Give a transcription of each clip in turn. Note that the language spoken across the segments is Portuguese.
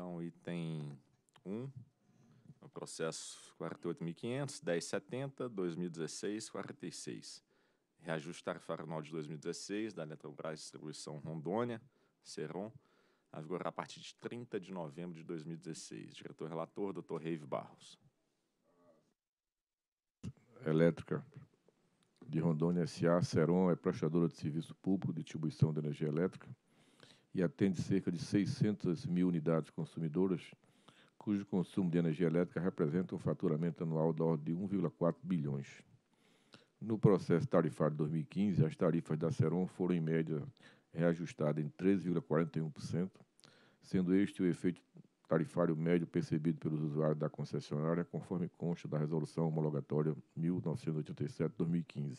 Então, item 1, o processo 48.500, 1070, 2016, 46. Reajuste tarifário anual de 2016 da Eletrobras Distribuição Rondônia, Seron, a vigorar a partir de 30 de novembro de 2016. Diretor-relator, Dr. Reive Barros. Elétrica de Rondônia S.A., Seron, é prestadora de serviço público de distribuição de energia elétrica e atende cerca de 600 mil unidades consumidoras, cujo consumo de energia elétrica representa um faturamento anual da ordem de 1,4 bilhões. No processo tarifário de 2015, as tarifas da Seron foram, em média, reajustadas em 13,41%, sendo este o efeito tarifário médio percebido pelos usuários da concessionária, conforme consta da Resolução Homologatória 1987-2015.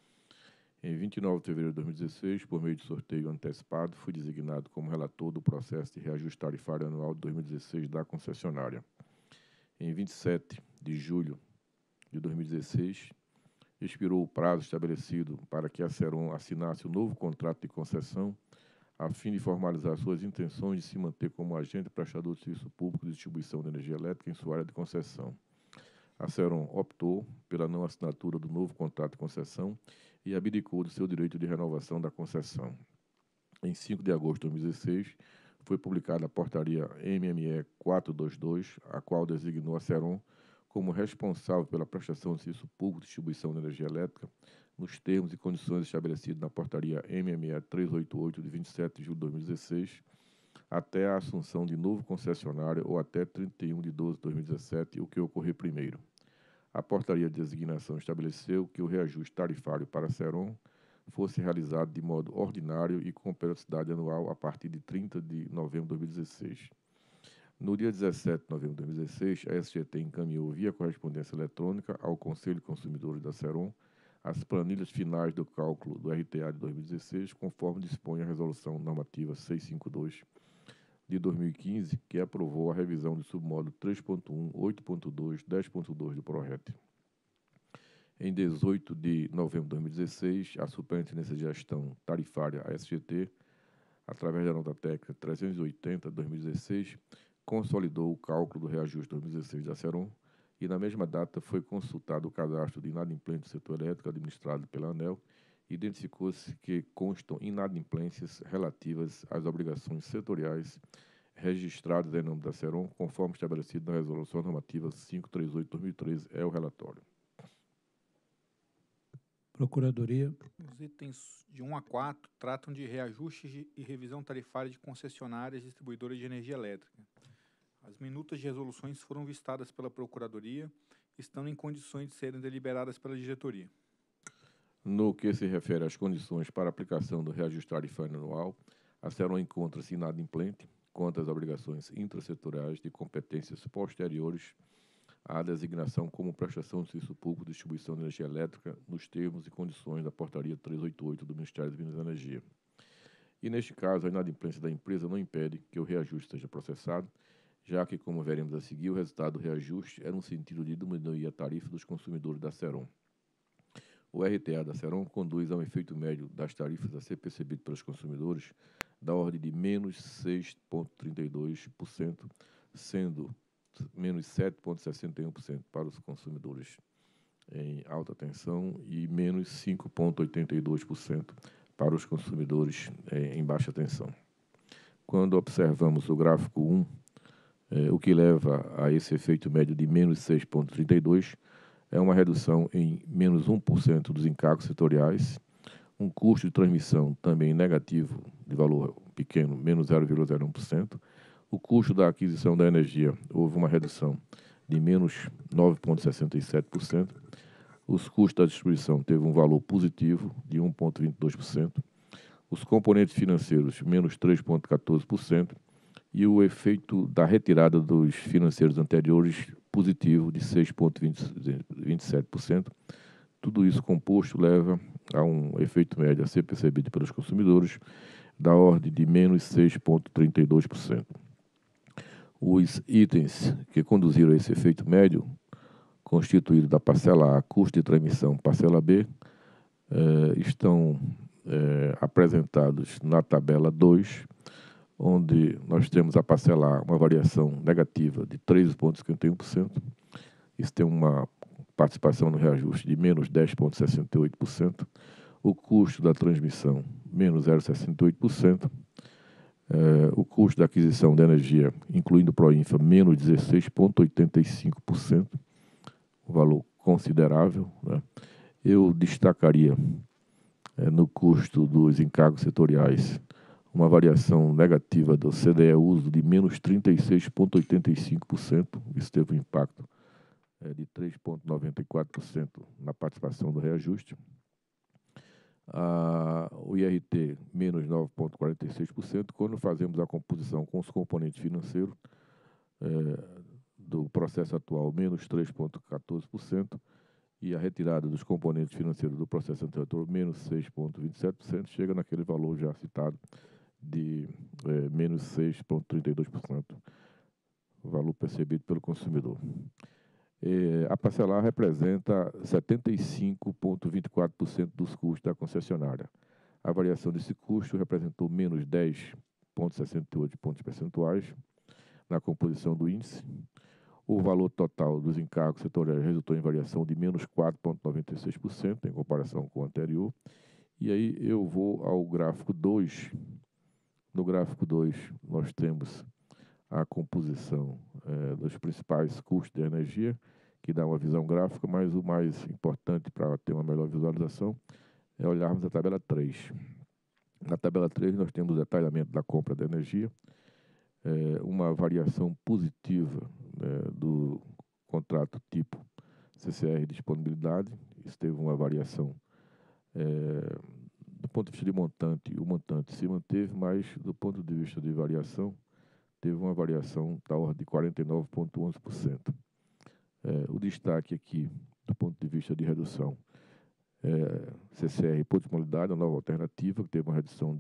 Em 29 de fevereiro de 2016, por meio de sorteio antecipado, fui designado como relator do processo de reajuste tarifário anual de 2016 da concessionária. Em 27 de julho de 2016, expirou o prazo estabelecido para que a Seron assinasse o novo contrato de concessão, a fim de formalizar suas intenções de se manter como agente prestador de serviço público de distribuição de energia elétrica em sua área de concessão. A Seron optou pela não assinatura do novo contrato de concessão e abdicou do seu direito de renovação da concessão. Em 5 de agosto de 2016, foi publicada a portaria MME 422, a qual designou a Seron como responsável pela prestação de serviço público de distribuição de energia elétrica, nos termos e condições estabelecidos na portaria MME 388, de 27 de julho de 2016, até a assunção de novo concessionário ou até 31 de 12 de 2017, o que ocorrer primeiro. A portaria de designação estabeleceu que o reajuste tarifário para a Seron fosse realizado de modo ordinário e com periodicidade anual a partir de 30 de novembro de 2016. No dia 17 de novembro de 2016, a SGT encaminhou via correspondência eletrônica ao Conselho de Consumidores da Seron as planilhas finais do cálculo do RTA de 2016, conforme dispõe a Resolução Normativa 652 de 2015, que aprovou a revisão do submódulo 3.1, 8.2, 10.2 do PRORET. Em 18 de novembro de 2016, a Superintendência de Gestão Tarifária, a SGT, através da nota técnica 380 de 2016, consolidou o cálculo do reajuste 2016 da Seron e, na mesma data, foi consultado o cadastro de inadimplente do setor elétrico administrado pela ANEEL. Identificou-se que constam inadimplências relativas às obrigações setoriais registradas em nome da Seron, conforme estabelecido na Resolução Normativa 538/2013, é o relatório. Procuradoria. Os itens de 1 a 4 tratam de reajustes e revisão tarifária de concessionárias distribuidoras de energia elétrica. As minutas de resoluções foram vistadas pela Procuradoria, estando em condições de serem deliberadas pela diretoria. No que se refere às condições para aplicação do reajuste tarifário anual, a Seron encontra-se inadimplente quanto às obrigações intrasetoriais de competências posteriores à designação como prestação de serviço público de distribuição de energia elétrica nos termos e condições da portaria 388 do Ministério de Minas e Energia. E, neste caso, a inadimplência da empresa não impede que o reajuste seja processado, já que, como veremos a seguir, o resultado do reajuste era no sentido de diminuir a tarifa dos consumidores da Seron. O RTA da Seron conduz a um efeito médio das tarifas a ser percebido pelos consumidores da ordem de menos 6,32%, sendo menos 7,61% para os consumidores em alta tensão e menos 5,82% para os consumidores em baixa tensão. Quando observamos o gráfico 1, o que leva a esse efeito médio de menos 6,32%, é uma redução em menos 1% dos encargos setoriais, um custo de transmissão também negativo, de valor pequeno, menos 0,01%. O custo da aquisição da energia, houve uma redução de menos 9,67%. Os custos da distribuição teve um valor positivo de 1,22%. Os componentes financeiros, menos 3,14%. E o efeito da retirada dos financeiros anteriores, positivo, de 6,27%. Tudo isso composto leva a um efeito médio a ser percebido pelos consumidores da ordem de menos 6,32%. Os itens que conduziram a esse efeito médio, constituído da parcela A, custo de transmissão, parcela B, estão apresentados na tabela 2, onde nós temos a parcela A uma variação negativa de 13,51%. Isso tem uma participação no reajuste de menos 10,68%. O custo da transmissão, menos 0,68%. O custo da aquisição de energia, incluindo o Proinfa, menos 16,85%. Um valor considerável, né? Eu destacaria, no custo dos encargos setoriais, uma variação negativa do CDE uso de menos 36,85%. Isso teve um impacto de 3,94% na participação do reajuste. O IRT, menos 9,46%. Quando fazemos a composição com os componentes financeiros do processo atual, menos 3,14%. E a retirada dos componentes financeiros do processo anterior, menos 6,27%, chega naquele valor já citado de menos 6,32%, o valor percebido pelo consumidor. A parcela A representa 75,24% dos custos da concessionária. A variação desse custo representou menos 10,68 pontos percentuais na composição do índice. O valor total dos encargos setoriais resultou em variação de menos 4,96% em comparação com o anterior. E aí eu vou ao gráfico 2. No gráfico 2, nós temos a composição dos principais custos de energia, que dá uma visão gráfica, mas o mais importante para ter uma melhor visualização é olharmos a tabela 3. Na tabela 3, nós temos o detalhamento da compra de energia, uma variação positiva do contrato tipo CCR disponibilidade. Isso teve uma variação do ponto de vista de montante, o montante se manteve, mas do ponto de vista de variação, teve uma variação da ordem de 49,11%. O destaque aqui, do ponto de vista de redução, CCR por disponibilidade, a nova alternativa, que teve uma redução de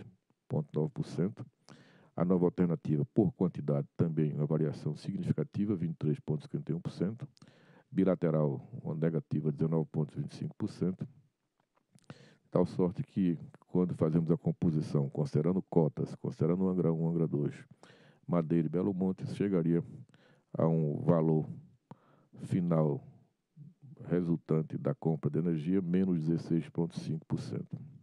12,9%. A nova alternativa, por quantidade, também uma variação significativa, 23,51%. Bilateral, uma negativa, 19,25%. Tal sorte que, quando fazemos a composição, considerando cotas, considerando Angra 1, Angra 2, Madeira e Belo Monte, chegaria a um valor final resultante da compra de energia, menos 16,5%.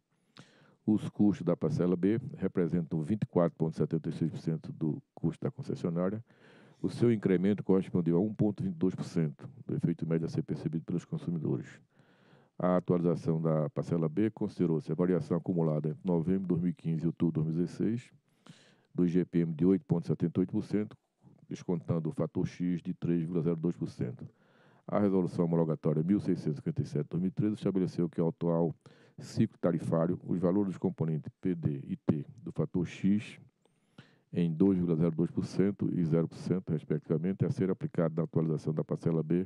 Os custos da parcela B representam 24,76% do custo da concessionária. O seu incremento correspondeu a 1,22% do efeito médio a ser percebido pelos consumidores. A atualização da parcela B considerou-se a variação acumulada entre novembro de 2015 e outubro de 2016, do IGPM de 8,78%, descontando o fator X de 3,02%. A resolução homologatória 1657/2013 estabeleceu que, ao atual ciclo tarifário, os valores dos componentes PD e T do fator X em 2,02% e 0%, respectivamente, a ser aplicado na atualização da parcela B,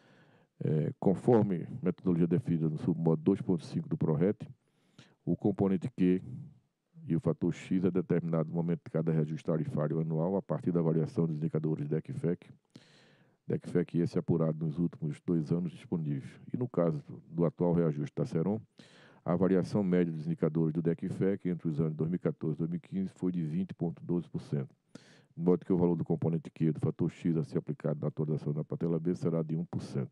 conforme metodologia definida no submodo 2.5 do PRORET. O componente Q e o fator X é determinado no momento de cada reajuste tarifário anual a partir da variação dos indicadores DEC/FEC. DEC/FEC esse apurado nos últimos 2 anos disponíveis. E no caso do atual reajuste da Ceron, a variação média dos indicadores do DEC/FEC entre os anos 2014 e 2015 foi de 20,12%, de modo que o valor do componente Q do fator X a ser aplicado na atualização da parcela B será de 1%.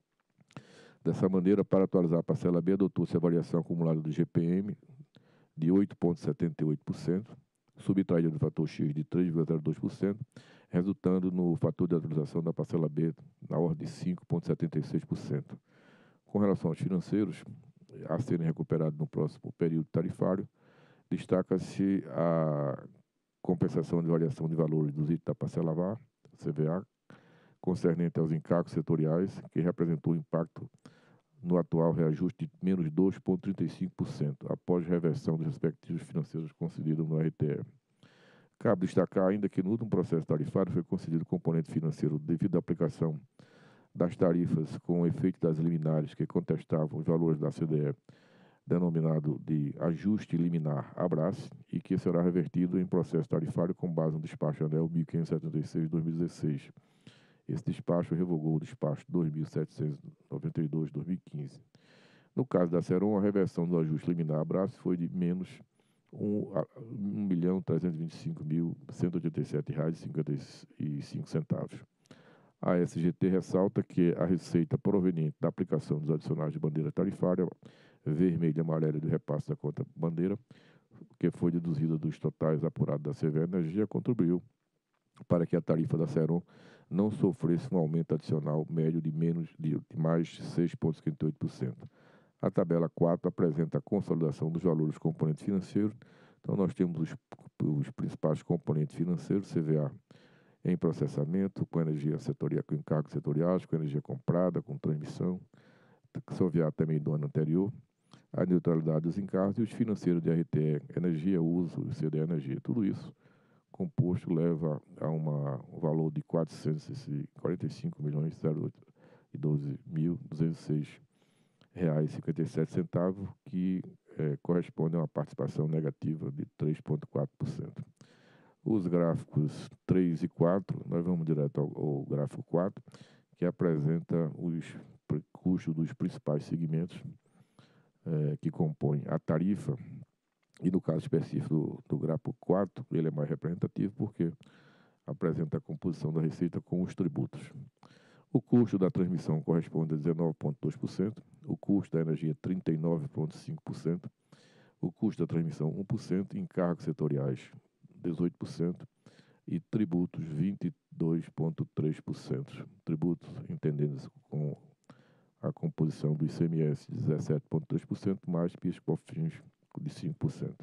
Dessa maneira, para atualizar a parcela B, adotou-se a variação acumulada do GPM de 8,78%, subtraída do fator X de 3,02%, resultando no fator de atualização da parcela B na ordem de 5,76%. Com relação aos financeiros, a serem recuperados no próximo período tarifário, destaca-se a compensação de variação de valores dos itens da parcela A, CVA, concernente aos encargos setoriais, que representou impacto no atual reajuste de menos 2,35%, após reversão dos respectivos financeiros concedidos no RTE. Cabe destacar ainda que no último processo tarifário foi concedido componente financeiro devido à aplicação das tarifas com o efeito das liminares que contestavam os valores da CDE, denominado de ajuste liminar ABRACE, e que será revertido em processo tarifário com base no despacho ANEEL 1576/2016. Esse despacho revogou o despacho 2792/2015. No caso da Ceron, a reversão do ajuste liminar ABRACE foi de menos R$1.325.187,55. A SGT ressalta que a receita proveniente da aplicação dos adicionais de bandeira tarifária vermelha e amarela do repasse da conta bandeira, que foi deduzida dos totais apurados da CVE Energia, contribuiu para que a tarifa da Ceron não sofresse um aumento adicional médio de mais 6,58%. A tabela 4 apresenta a consolidação dos valores componentes financeiros. Então, nós temos os principais componentes financeiros, CVA em processamento, com energia setorial, com encargos setoriais, com energia comprada, com transmissão, CVA também do ano anterior, a neutralidade dos encargos e os financeiros de RTE, energia, uso e CDE energia. Tudo isso composto leva a um valor de R$ 445.012.206,57, que corresponde a uma participação negativa de 3,4%. Os gráficos 3 e 4, nós vamos direto ao gráfico 4, que apresenta os custos dos principais segmentos que compõem a tarifa. E no caso específico do gráfico 4, ele é mais representativo porque apresenta a composição da receita com os tributos. O custo da transmissão corresponde a 19,2%, o custo da energia 39,5%, o custo da transmissão 1%, encargos setoriais 18% e tributos 22,3%. Tributos entendendo com a composição do ICMS 17,3%, mais PIS/COFINS de 5%.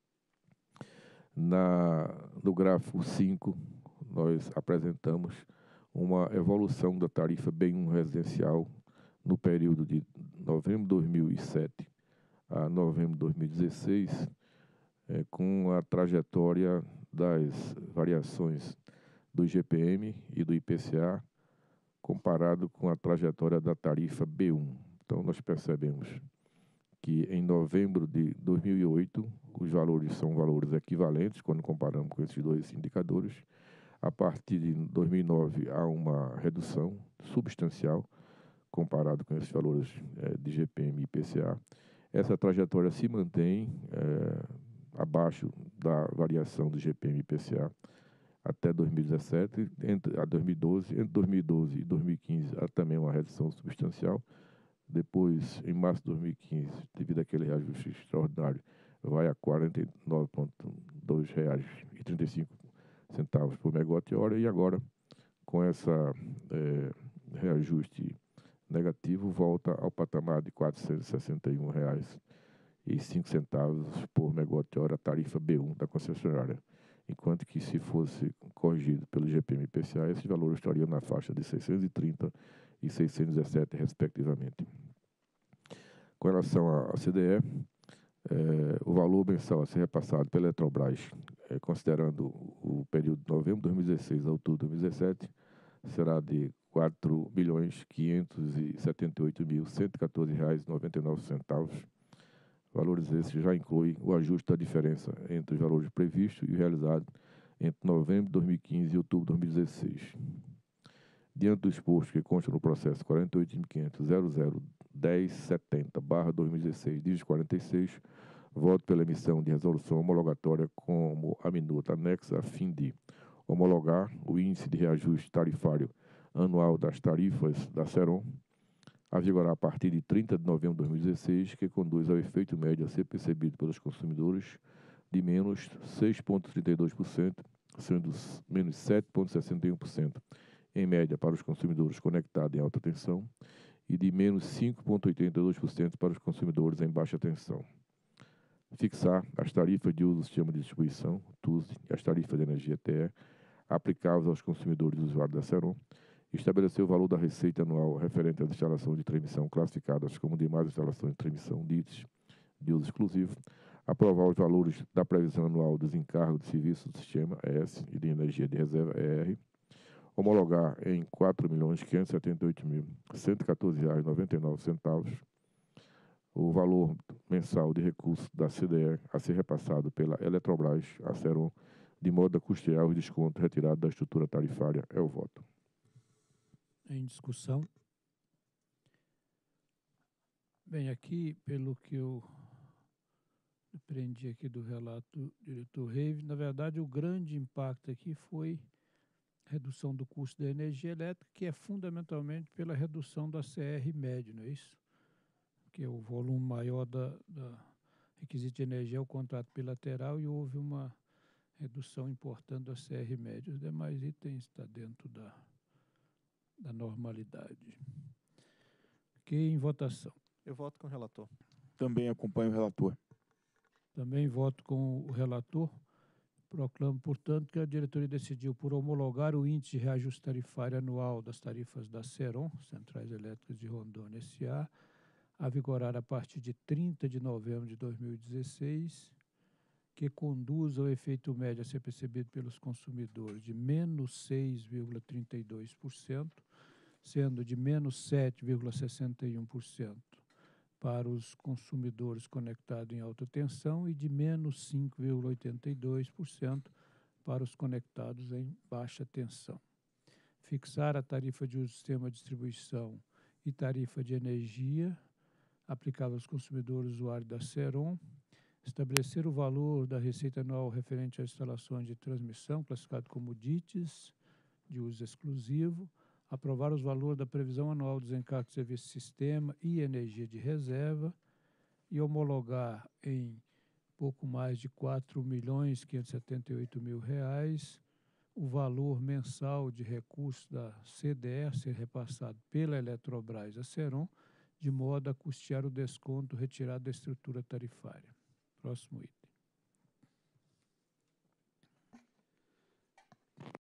No gráfico 5, nós apresentamos uma evolução da tarifa B1 residencial no período de novembro de 2007 a novembro de 2016, com a trajetória das variações do IGPM e do IPCA, comparado com a trajetória da tarifa B1. Então, nós percebemos que em novembro de 2008, os valores são valores equivalentes, quando comparamos com esses dois indicadores. A partir de 2009, há uma redução substancial, comparado com esses valores de IGPM e IPCA. Essa trajetória se mantém abaixo da variação do IGPM e IPCA até 2017, entre 2012 e 2015 há também uma redução substancial. Depois, em março de 2015, devido àquele reajuste extraordinário, vai a R$ 49,235 por megawatt-hora, e agora, com essa reajuste negativo, volta ao patamar de R$ 461,05 por megawatt-hora, a tarifa B1 da concessionária. Enquanto que, se fosse corrigido pelo IGPM e IPCA, esses valores estariam na faixa de R$ 630 e 617, respectivamente. Com relação à CDE, o valor mensal a ser repassado pela Eletrobras, considerando o período de novembro de 2016 a outubro de 2017, será de R$ 4.578.114,99. Valores esses já incluem o ajuste da diferença entre os valores previstos e realizados entre novembro de 2015 e outubro de 2016. Diante do exposto que consta no processo 48.500.001070/2016, voto pela emissão de resolução homologatória como a minuta anexa, a fim de homologar o índice de reajuste tarifário anual das tarifas da Ceron, a vigorar a partir de 30 de novembro de 2016, que conduz ao efeito médio a ser percebido pelos consumidores de menos 6,32%, sendo menos 7,61% em média para os consumidores conectados em alta tensão e de menos 5,82% para os consumidores em baixa tensão. Fixar as tarifas de uso do sistema de distribuição, TUSD, e as tarifas de energia TE, aplicáveis aos consumidores e usuários da Ceron, estabelecer o valor da receita anual referente às instalações de transmissão classificadas como demais instalações de transmissão DITs de uso exclusivo, aprovar os valores da previsão anual dos encargos de serviço do sistema ES e de energia de reserva ER, homologar em R$ 4.578.114,99 o valor mensal de recursos da CDE a ser repassado pela Eletrobras à Ceron, de modo a custear os descontos retirados da estrutura tarifária. É o voto. Em discussão. Bem, aqui, pelo que eu aprendi aqui do relato do diretor Reive. Na verdade, o grande impacto aqui foi a redução do custo da energia elétrica, que é fundamentalmente pela redução da CR médio, não é isso? Que é o volume maior da requisito de energia, é o contrato bilateral, e houve uma redução importante da CR médio. Os demais itens estão dentro da normalidade. Ok, em votação. Eu voto com o relator. Também acompanho o relator. Também voto com o relator. Proclamo, portanto, que a diretoria decidiu por homologar o índice de reajuste tarifário anual das tarifas da Ceron, Centrais Elétricas de Rondônia S.A., a vigorar a partir de 30 de novembro de 2016, que conduz ao efeito médio a ser percebido pelos consumidores de menos 6,32%, sendo de menos 7,61% para os consumidores conectados em alta tensão e de menos 5,82% para os conectados em baixa tensão. Fixar a tarifa de uso do sistema de distribuição e tarifa de energia aplicável aos consumidores usuários da Ceron, estabelecer o valor da receita anual referente às instalações de transmissão, classificado como DITs, de uso exclusivo, aprovar os valores da previsão anual dos encargos de serviço de sistema e energia de reserva e homologar em pouco mais de R$ 4.578.000 o valor mensal de recursos da CDE a ser repassado pela Eletrobras à Ceron, de modo a custear o desconto retirado da estrutura tarifária. Próximo item.